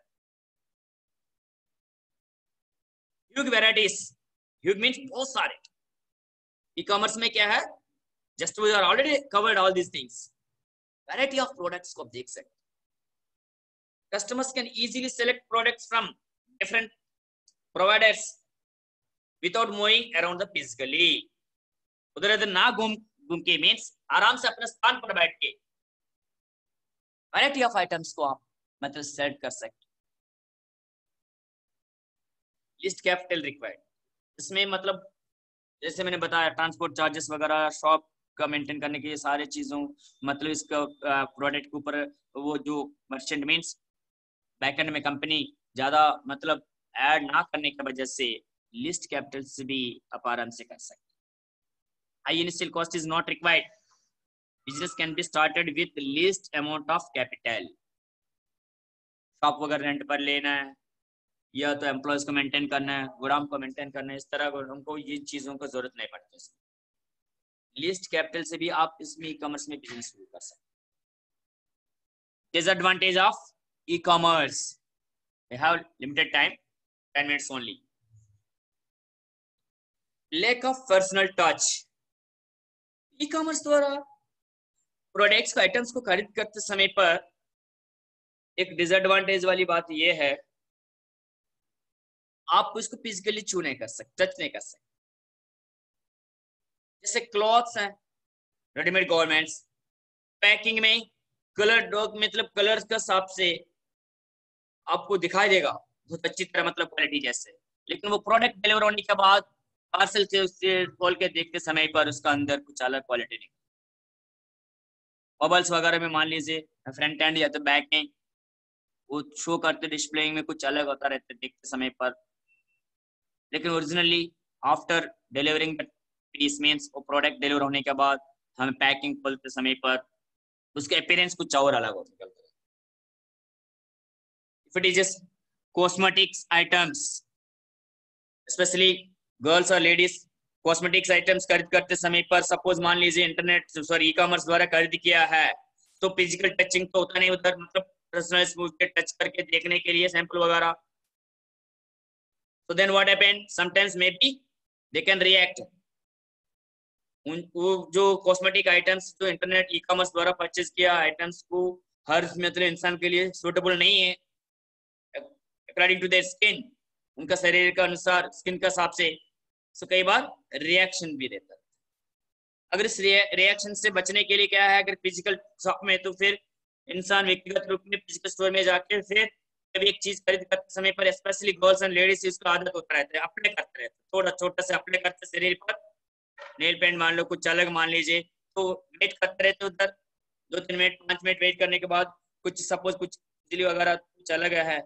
ह्यूज वैरायटीज, ह्यूज मींस बहुत सारे. ई-कॉमर्स में क्या है, just we are already covered all these things. Variety of products को आप देख सकते. Customers can easily select products from different providers without moving around the physically. उधर इधर ना घूम घूम के मीन्स आराम से अपने स्थान पर बैठ के वैरायटी ऑफ आइटम्स को आप मतलब सेट कर सकते। लिस्ट कैपिटल रिक्वायर्ड, इसमें मतलब जैसे मैंने बताया ट्रांसपोर्ट चार्जेस वगैरह, शॉप का मेंटेन करने के लिए सारे चीजों मतलब इसका प्रोडक्ट के ऊपर वो जो मर्चेंट मीन्स बैकएंड में कंपनी ज्यादा मतलब ऐड ना करने की वजह से लिस्ट कैपिटल से भी आप आराम से कर सकते। High initial cost is not required, business can be started with least amount of capital. Shop वगैरह रेंट पर लेना है या तो एम्प्लॉयज को मेंटेन करना है, गोदाम को मेंटेन करना है, इस तरह हमको ये चीजों को जरूरत नहीं पड़ती। लिस्ट कैपिटल से भी आप इसमें ई कॉमर्स में बिजनेस शुरू कर सकते। Disadvantage of e commerce, we have limited time, ten minutes only. Lack of personal touch. E commerce द्वारा प्रोडक्ट्स को आइटम्स को खरीद करते समय पर एक डिसएडवांटेज वाली बात यह है आप उसको फिजिकली छू नहीं कर सकते, टच नहीं कर सकते। जैसे क्लॉथ्स हैं रेडीमेड गारमेंट्स, पैकिंग में कलर डॉग मतलब कलर्स के हिसाब से आपको दिखाई देगा बहुत अच्छी तरह मतलब क्वालिटी जैसे, लेकिन वो प्रोडक्ट डिलीवर होने के बाद पार्सल से उससे खोल के देखते समय पर उसका अंदर कुछ अलग क्वालिटी नहीं। बबल्स वगैरह में मान लीजिए फ्रंट एंड या तो बैक में वो शो करते डिस्प्ले में कुछ अलग होता रहता है देखते समय पर, लेकिन originally after delivering piece means वो प्रोडक्ट डिलीवर होने के बाद हमें पैकिंग खोलते समय पर उसके अपीयरेंस कुछ और अलग होता है। If it is just cosmetics items, especially girls or ladies, cosmetics items खरीद करते समय पर सपोज मान लीजिए इंटरनेट सॉरी ई कॉमर्स द्वारा खरीद किया है तो फिजिकल टचिंग तो होता नहीं उधर, मतलब पर्सनल के टच करके देखने के लिए सैंपल वगैरह। so then what happened, sometimes maybe they can react। उन वो जो कॉस्मेटिक आइटम्स जो इंटरनेट ई कॉमर्स द्वारा परचेज किया आइटम्स को हर मतलब इंसान के लिए सूटेबल नहीं है अकॉर्डिंग टू देयर स्किन, उनका शरीर का अनुसार स्किन का हिसाब से, सो कई बार रिएक्शन भी देता है। अगर इस रिएक्शन से बचने के लिए क्या है, अगर फिजिकल शॉप में तो फिर इंसान व्यक्तिगत रूप में फिजिकल स्टोर में जाके फिर कभी एक चीज खरीद करते समय पर स्पेशली गर्ल्स एंड लेडीज इसका आदत होता रहता है, अप्लाई करते रहते हैं, थोड़ा छोटा से अप्लाई करते शरीर पर, नेल पेंट मान लो कुछ अलग मान लीजिए, तो वेट करते रहते उधर दो तीन मिनट पांच मिनट वेट करने के बाद कुछ सपोज कुछ बिजली वगैरह कुछ अलग है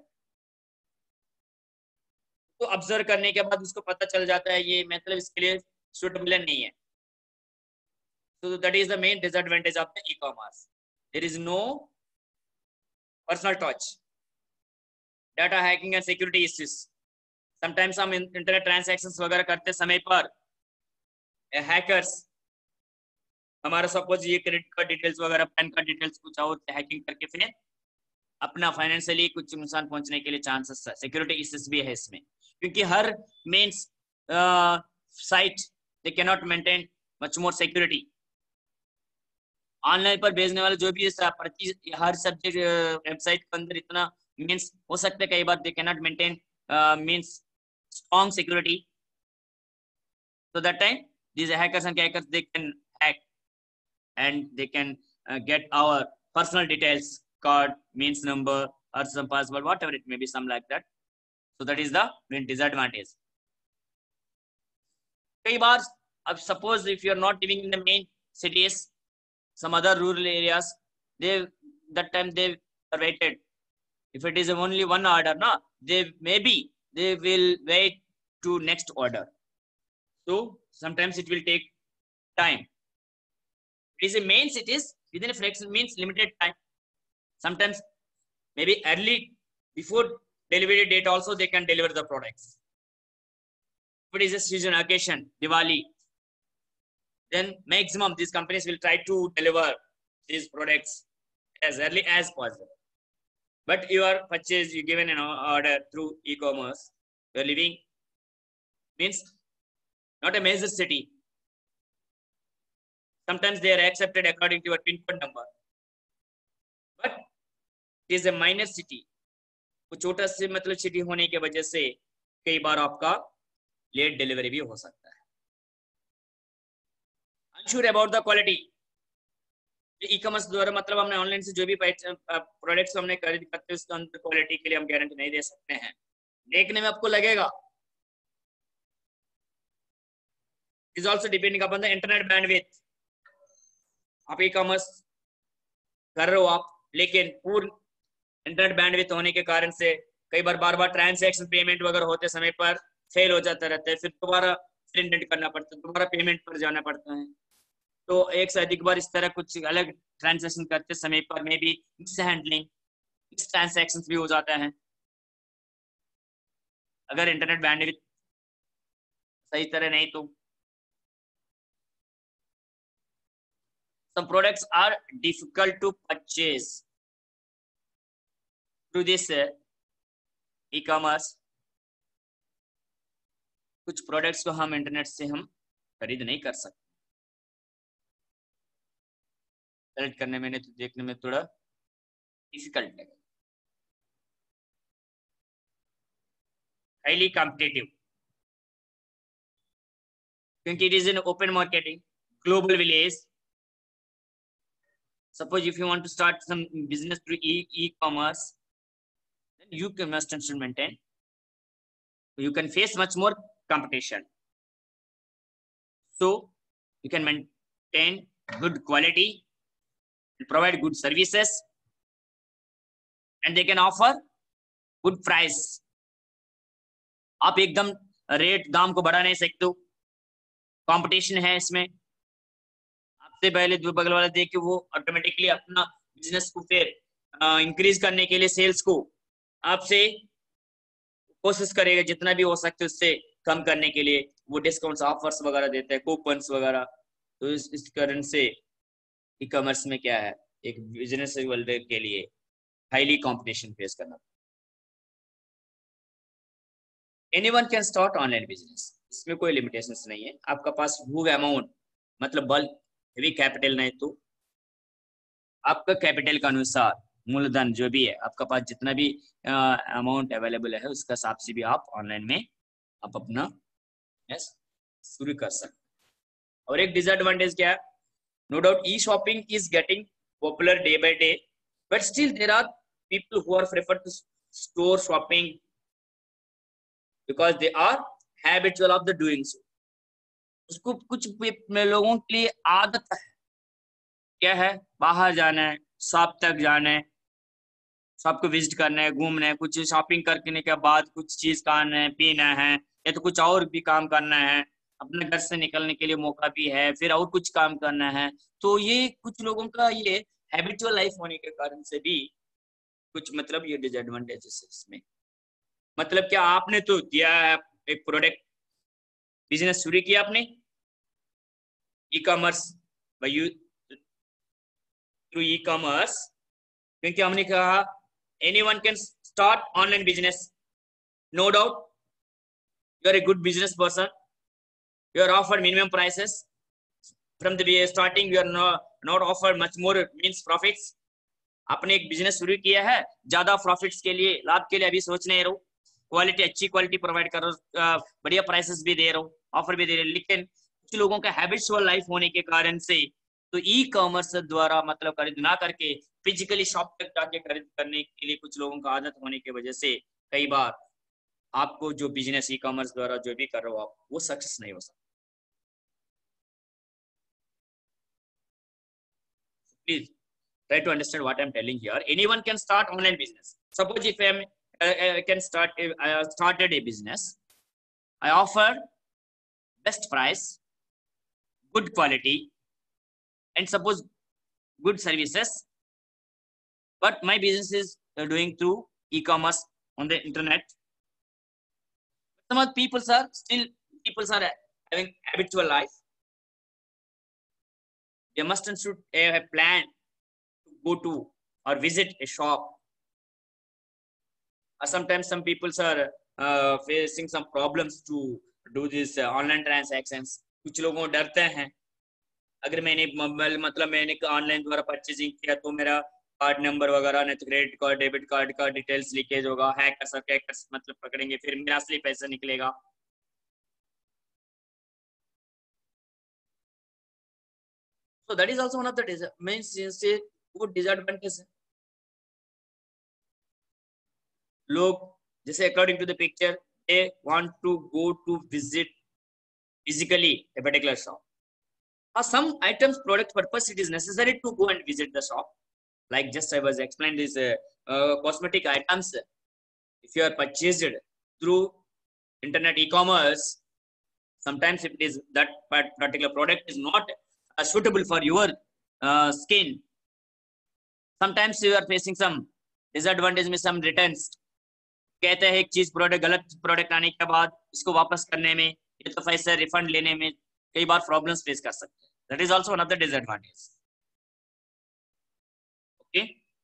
तो ऑब्जर्व करने के बाद उसको पता चल जाता है ये मतलब इसके लिए सूटेबल नहीं है। So that is the main disadvantage of the e-commerce. There is no personal touch. Data hacking and security issues. Sometimes हम internet transactions वगैरह करते समय पर hackers हमारा सपोज ये क्रेडिट कार्ड डिटेल्स वगैरह पैन कार्ड डिटेल्स कुछ और हैकिंग करके फिर अपना फाइनेंशियली कुछ नुकसान पहुंचने के लिए चांसेस है। सिक्योरिटी इश्यूज भी है इसमें क्योंकि हर mens site they can not maintain much more security. Online पर भेजने वाले जो भी हर सब्जेक्ट वेबसाइट के अंदर इतना मीन्स हो सकता है कई बार they can not maintain means strong security, so that time these hackers and hackers they can hack and they can uh, get our personal details, card means number or some password, whatever it may be, some like that. So that is the main disadvantage. कई बार अब suppose if you are not living in the main cities, some other rural areas, they that time they are waited. If it is only one order, no, they maybe they will wait to next order. So sometimes it will take time. It is a main cities within a flexible means limited time. Sometimes maybe early before delivery date also they can deliver the products. If it is a season occasion, Diwali, then maximum these companies will try to deliver these products as early as possible. But your purchase, you given an order through e-commerce, you are living means not a major city. Sometimes they are accepted according to your pin code number. But it is a minor city. वो छोटा से मतलब city होने की वजह से कई बार आपका लेट डिलीवरी भी हो सकता है। Unsure about the quality, e commerce द्वारा मतलब हमने ऑनलाइन से जो भी प्रोडक्ट्स हमने खरीद करते हैं उसके अंदर क्वालिटी के लिए हम गारंटी नहीं दे सकते हैं। देखने में आपको लगेगा, is also depending upon the internet bandwidth. आप ई कॉमर्स कर रहे हो आप, लेकिन पूर्ण इंटरनेट बैंडविड्थ होने के कारण से कई बार बार बार ट्रांजैक्शन पेमेंट वगैरह होते समय पर फेल हो जाता रहता है, फिर दोबारा प्रिंट करना पड़ता है, दोबारा पेमेंट पर जाना पड़ता है। तो एक से अधिक बार इस तरह कुछ अलग ट्रांजैक्शन करते समय पर may be mishandling, mis transaction भी हो जाता है अगर इंटरनेट बैंडविड्थ सही तरह नहीं तो। Some products are difficult to purchase through this e-commerce. कुछ प्रोडक्ट्स को हम इंटरनेट से हम खरीद नहीं कर सकते, सेलेक्ट करने में नहीं तो देखने में थोड़ा डिफिकल्ट लगेगा। हाईली कॉम्पिटिटिव, क्योंकि it is in open marketing, global village. Suppose if you want to start some business through e e-commerce, then you can must and should maintain. You can face much more competition. So you can maintain good quality, provide good services, and they can offer good price. आप एकदम rate दाम को बढ़ा नहीं सकते हो, competition है इसमें। से पहले दो बगल वाला देख के वो ऑटोमेटिकली अपना बिजनेस को फिर इंक्रीज करने के लिए सेल्स को आपसे कोशिश करेगा जितना भी हो सकते उससे कम करने के लिए। वो डिस्काउंट्स ऑफर्स वगैरह देते हैं, कूपन्स वगैरह। तो इस, इस कारण से ई कॉमर्स में क्या है, एक बिजनेस के लिए हाईली कंपटीशन फेस करना। Anyone can start online business, इसमें कोई लिमिटेशंस नहीं है। आपका पास वो अमाउंट मतलब बल्क हेवी कैपिटल नहीं तो आपका कैपिटल के अनुसार मूलधन जो भी है आपका पास जितना भी अमाउंट अवेलेबल है उसका हिसाब से भी आप ऑनलाइन में आप अपना यस शुरू कर सकते हैं। और एक डिसएडवांटेज क्या है, no doubt e shopping is getting popular day by day, but still there are people who are prefer to store shopping because they are habitual of the doing so. उसको कुछ लोगों के लिए आदत है, क्या है, बाहर जाना है, शॉप तक जाना है, शॉप को विजिट करना है, घूमना है, कुछ शॉपिंग करने के बाद कुछ चीज खाना है, पीना है, या तो कुछ और भी काम करना है, अपने घर से निकलने के लिए मौका भी है, फिर और कुछ काम करना है। तो ये कुछ लोगों का ये हैबिचुअल लाइफ होने के कारण से भी कुछ मतलब ये डिसएडवांटेजेस है इसमें। मतलब क्या, आपने तो दिया है एक प्रोडक्ट, बिजनेस शुरू किया आपने e commerce by through e commerce, क्योंकि हमने कहा anyone can start online business. No doubt you are a good business person, you are offered minimum prices from the starting, you are not offered much more means profits. आपने एक business शुरू किया है, ज्यादा profits के लिए, लाभ के लिए अभी सोच नहीं रहो, क्वालिटी अच्छी क्वालिटी प्रोवाइड कर रहे हो, बढ़िया प्राइसेस भी दे रहे हो, ऑफर भी दे रहे हो। लेकिन कुछ लोगों का हैबिचुअल लाइफ होने के कारण से तो ई कॉमर्स द्वारा मतलब खरीद ना करके फिजिकली शॉप तक जाके खरीद करने के लिए कुछ लोगों का आदत होने की वजह से कई बार आपको जो बिजनेस ई कॉमर्स द्वारा जो भी कर रहे हो आप वो सक्सेस नहीं हो सकता। Please try to understand what I'm telling here. Anyone can start online business. Suppose if I'm, uh, I can start, I uh, started a business. I offer best price, good quality, and suppose good services. But my business is uh, doing through e-commerce on the internet. Some of people are still people are having habitual life. They must and should have a plan go to or visit a shop. Or sometimes some people are uh, facing some problems to do this uh, online transactions. कुछ लोगों को डरते हैं, अगर मैंने मतलब मैंने online द्वारा परचेजिंग किया तो मेरा कार्ड नंबर वगैरह, नहीं तो क्रेडिट कार्ड डेबिट कार्ड का डिटेल्स लीकेज होगा, हैकर्स हैकर्स मतलब पकड़ेंगे, फिर मेरा असली पैसा निकलेगा। So that is also one of the dis means say good disadvantage है। लोग जैसे according to the picture they want to go to visit physically a particular shop. For some items product purpose it is necessary to go and visit the shop. Like just I was explained this uh, uh, cosmetic items. If you are purchased through internet e-commerce, sometimes if it is that particular product is not uh, suitable for your uh, skin, sometimes you are facing some disadvantage में some returns। कहते हैं एक चीज product गलत product आने के बाद इसको वापस करने में या तो पैसे रिफंड लेने में कई बार प्रॉब्लम्स फेस कर सकते हैं। That is also one of the disadvantage. Okay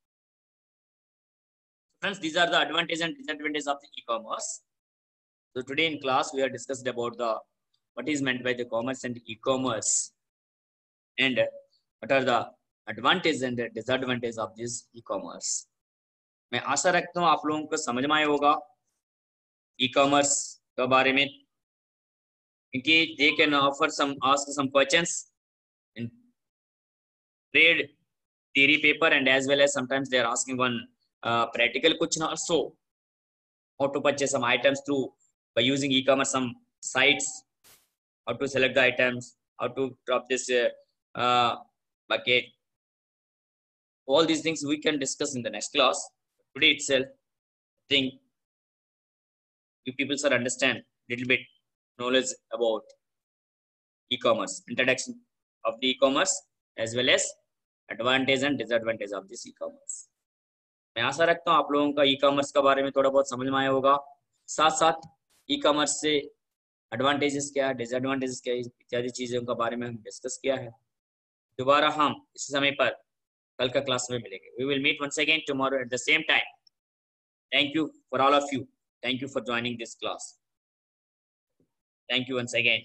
friends, these are the advantages and disadvantages of the e-commerce. So today in class we are discussed about the what is meant by the commerce and e-commerce and what are the advantages and the disadvantages of this e-commerce. मैं आशा रखता हूँ आप लोगों को समझ में आया होगा ई कॉमर्स के बारे में, क्योंकि they can offer some ask some questions in trade theory paper and as well as sometimes they are asking one uh, practical question also, how to purchase some items through by using e-commerce some sites, how to select the items, how to drop this uh, uh, bucket. All these things we can discuss in the next class. Today itself, I think you people should understand little bit knowledge about e-commerce, introduction of the e-commerce as well as advantage and disadvantage of this e-commerce. मैं आशा रखता हूँ आप लोगों का e-commerce के बारे में थोड़ा बहुत समझ में आया होगा। साथ साथ ई-कॉमर्स से एडवांटेजेस क्या है, डिसएडवांटेजेस क्या है, इत्यादि चीजों के बारे में हम डिस्कस किया है। दोबारा हम इस समय पर कल का क्लास में मिलेंगे। We will meet once again tomorrow at the same time. Thank you for all of you. Thank you for joining this class. Thank you once again.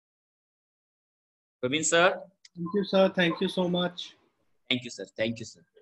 Praveen sir. Thank you, sir. Thank you so much. Thank you, sir. Thank you, sir.